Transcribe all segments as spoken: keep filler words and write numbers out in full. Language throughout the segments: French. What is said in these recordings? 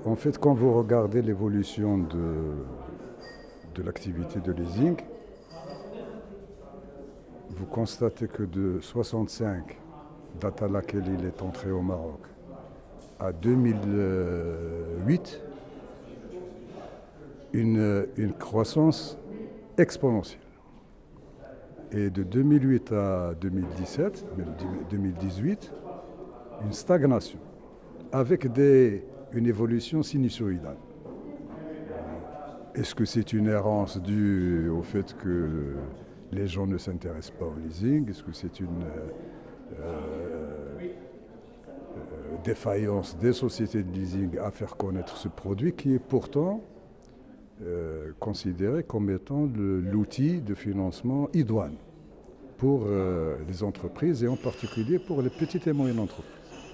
En fait, quand vous regardez l'évolution de, de l'activité de leasing, vous constatez que de soixante-cinq, date à laquelle il est entré au Maroc, à deux mille huit, une, une croissance exponentielle. Et de deux mille huit à deux mille dix-sept, deux mille dix-huit, une stagnation, avec des, une évolution sinusoïdale. Est-ce que c'est une errance due au fait que les gens ne s'intéressent pas au leasing? Est-ce que c'est une euh, euh, défaillance des sociétés de leasing à faire connaître ce produit qui est pourtant euh, considéré comme étant l'outil de financement idoine pour euh, les entreprises et en particulier pour les petites et moyennes entreprises?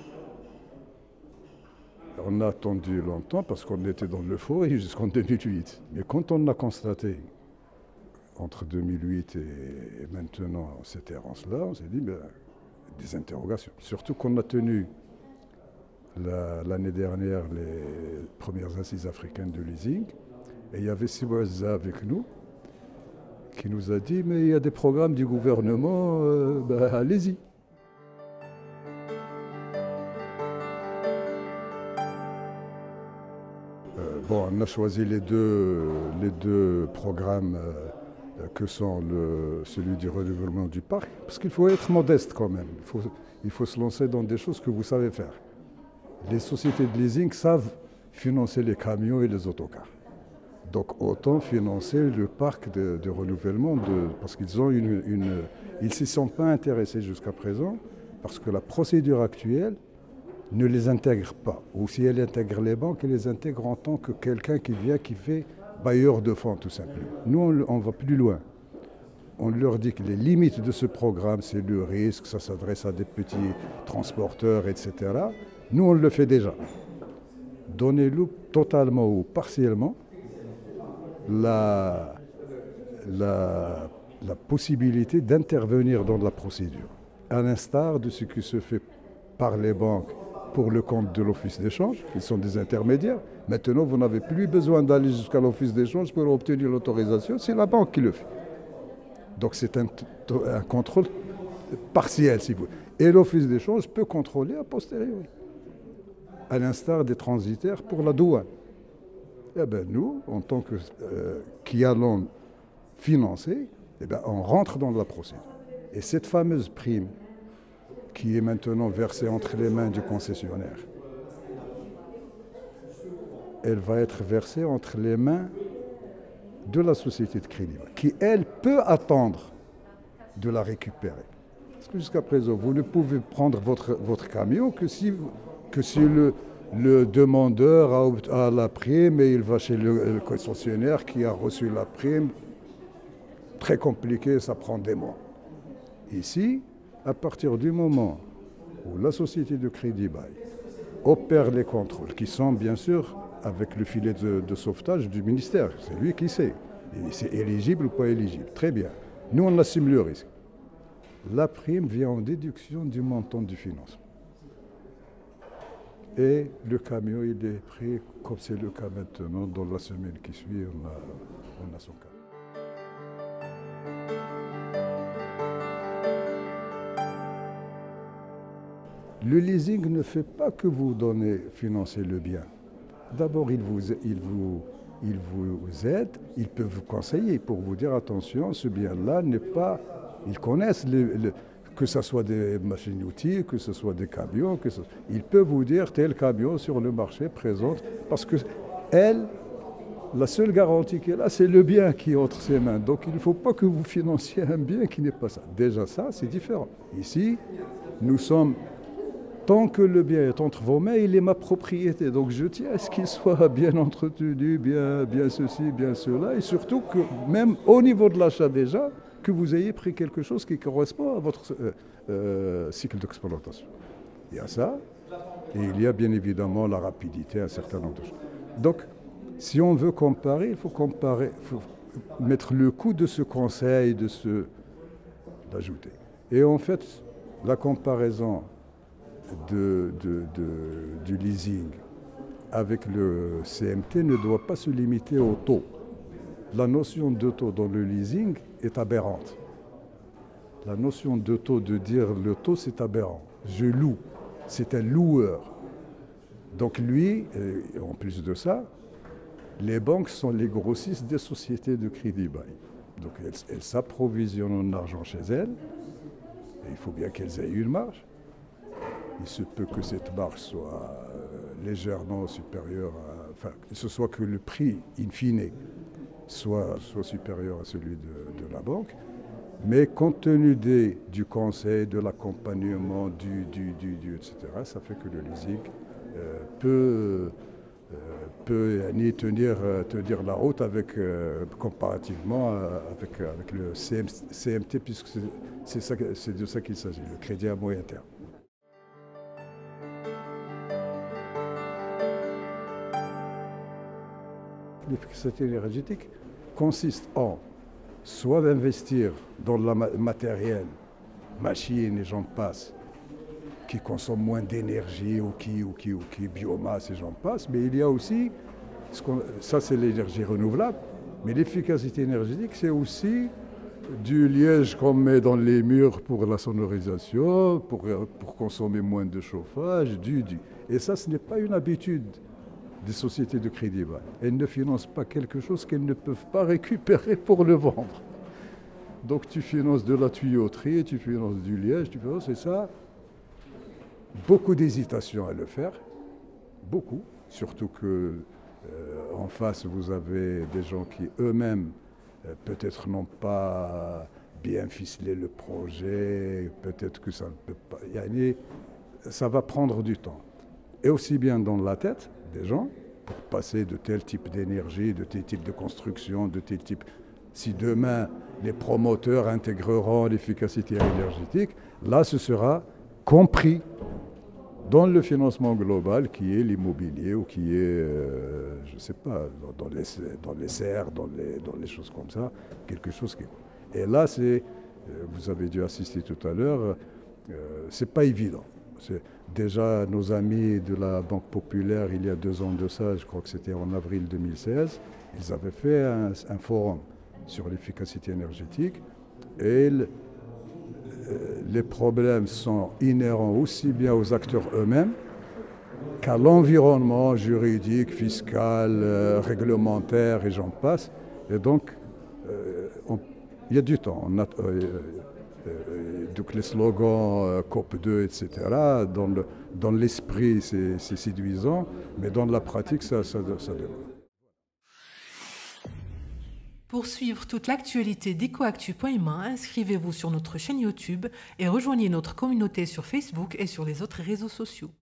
On a attendu longtemps parce qu'on était dans l'euphorie jusqu'en deux mille huit. Mais quand on a constaté entre deux mille huit et maintenant cette errance-là, on s'est dit ben, des interrogations. Surtout qu'on a tenu l'année dernière les premières assises africaines de leasing et il y avait Siboza avec nous qui nous a dit mais il y a des programmes du gouvernement, euh, ben, allez-y. Bon, on a choisi les deux, les deux programmes euh, que sont le, celui du renouvellement du parc, parce qu'il faut être modeste quand même. Il faut, il faut se lancer dans des choses que vous savez faire. Les sociétés de leasing savent financer les camions et les autocars. Donc autant financer le parc de, de renouvellement, de, parce qu'ils ont une, une, ils ne s'y sont pas intéressés jusqu'à présent, parce que la procédure actuelle ne les intègre pas. Ou si elle intègre les banques, elle les intègre en tant que quelqu'un qui vient, qui fait bailleur de fonds, tout simplement. Nous, on, on va plus loin. On leur dit que les limites de ce programme, c'est le risque, ça s'adresse à des petits transporteurs, et cetera. Nous, on le fait déjà. Donnez-nous totalement ou partiellement la, la, la possibilité d'intervenir dans la procédure, à l'instar de ce qui se fait par les banques pour le compte de l'office d'échange, qui sont des intermédiaires. Maintenant, vous n'avez plus besoin d'aller jusqu'à l'office d'échange pour obtenir l'autorisation, c'est la banque qui le fait. Donc c'est un, un contrôle partiel, si vous voulez. Et l'office d'échange peut contrôler a posteriori, à l'instar des transitaires pour la douane. Eh bien, nous, en tant que euh, qui allons financer, eh bien, on rentre dans la procédure. Et cette fameuse prime qui est maintenant versée entre les mains du concessionnaire, elle va être versée entre les mains de la société de crédit, qui, elle, peut attendre de la récupérer. Parce que jusqu'à présent, vous ne pouvez prendre votre, votre camion que si, que si le, le demandeur a, a la prime et il va chez le, le concessionnaire qui a reçu la prime. Très compliqué, ça prend des mois. Ici, à partir du moment où la société de crédit bail opère les contrôles, qui sont bien sûr avec le filet de, de sauvetage du ministère, c'est lui qui sait, c'est éligible ou pas éligible, très bien. Nous, on assume le risque. La prime vient en déduction du montant du financement. Et le camion, il est pris, comme c'est le cas maintenant, dans la semaine qui suit, on a, on a son cas. Le leasing ne fait pas que vous donner, financer le bien. D'abord, il vous, il, vous, il vous aide, il peut vous conseiller pour vous dire attention, ce bien-là n'est pas. Ils connaissent le, le, que ce soit des machines-outils, que ce soit des camions, que ce, il peut vous dire tel camion sur le marché présente, parce que elle, la seule garantie qu'elle a, c'est le bien qui est entre ses mains. Donc il ne faut pas que vous financiez un bien qui n'est pas ça. Déjà ça, c'est différent. Ici, nous sommes. Tant que le bien est entre vos mains, il est ma propriété. Donc je tiens à ce qu'il soit bien entretenu, bien, bien ceci, bien cela. Et surtout que même au niveau de l'achat déjà, que vous ayez pris quelque chose qui correspond à votre euh, euh, cycle d'exploitation. Il y a ça. Et il y a bien évidemment la rapidité, un certain nombre de choses. Donc, si on veut comparer, il faut comparer, il faut mettre le coût de ce conseil, de ce d'ajouter. Et en fait, la comparaison De, de, de, du leasing avec le C M T ne doit pas se limiter au taux. La notion de taux dans le leasing est aberrante. La notion de taux, de dire le taux, c'est aberrant. Je loue, c'est un loueur. Donc lui, en plus de ça, les banques sont les grossistes des sociétés de crédit bail. Donc elles, elles s'approvisionnent en argent chez elles. Et il faut bien qu'elles aient une marge. Il se peut que cette marge soit légèrement supérieure, à, enfin, que ce soit que le prix, in fine, soit, soit supérieur à celui de, de la banque. Mais compte tenu des, du conseil, de l'accompagnement, du, du, du, du, et cetera, ça fait que le leasing euh, peut, euh, peut euh, tenir, euh, tenir la route avec, euh, comparativement euh, avec, avec le C M T, puisque c'est, c'est, c'est de ça qu'il s'agit, le crédit à moyen terme. L'efficacité énergétique consiste en soit d'investir dans le matériel, machines et j'en passe, qui consomment moins d'énergie ou qui, ou qui, ou qui, biomasse et j'en passe, mais il y a aussi, ce qu'on, ça c'est l'énergie renouvelable, mais l'efficacité énergétique c'est aussi du liège qu'on met dans les murs pour la sonorisation, pour, pour consommer moins de chauffage, du, du. Et ça ce n'est pas une habitude des sociétés de crédit bail. Elles ne financent pas quelque chose qu'elles ne peuvent pas récupérer pour le vendre. Donc tu finances de la tuyauterie, tu finances du liège, tu finances, c'est ça. Beaucoup d'hésitation à le faire, beaucoup. Surtout que euh, en face vous avez des gens qui eux-mêmes euh, peut-être n'ont pas bien ficelé le projet, peut-être que ça ne peut pas. Ça va prendre du temps. Et aussi bien dans la tête des gens, pour passer de tel type d'énergie, de tel type de construction, de tel type... Si demain, les promoteurs intégreront l'efficacité énergétique, là, ce sera compris dans le financement global qui est l'immobilier ou qui est, euh, je ne sais pas, dans les, dans les serres, dans les, dans les choses comme ça, quelque chose qui... Et là, c'est, vous avez dû assister tout à l'heure, euh, c'est pas évident. C'est déjà nos amis de la Banque Populaire, il y a deux ans de ça, je crois que c'était en avril deux mille seize, ils avaient fait un, un forum sur l'efficacité énergétique et le, les problèmes sont inhérents aussi bien aux acteurs eux-mêmes qu'à l'environnement juridique, fiscal, euh, réglementaire et j'en passe. Et donc, euh, on, il y a du temps. On a, euh, Euh, donc les slogans euh, COP deux, et cetera, dans, le, dans l'esprit c'est, c'est séduisant, mais dans la pratique ça, ça, ça demande. Pour suivre toute l'actualité d'ecoactu point m a, inscrivez-vous sur notre chaîne YouTube et rejoignez notre communauté sur Facebook et sur les autres réseaux sociaux.